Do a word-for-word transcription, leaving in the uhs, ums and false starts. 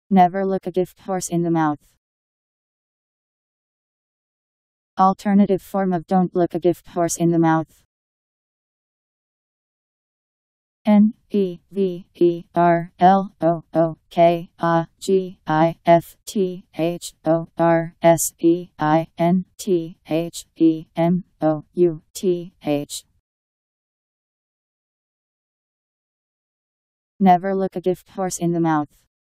Never look a gift horse in the mouth. Alternative form of don't look a gift horse in the mouth. N E V E R L O O K A G I F T H O R S E I N T H E M O U T H. Never look a gift horse in the mouth.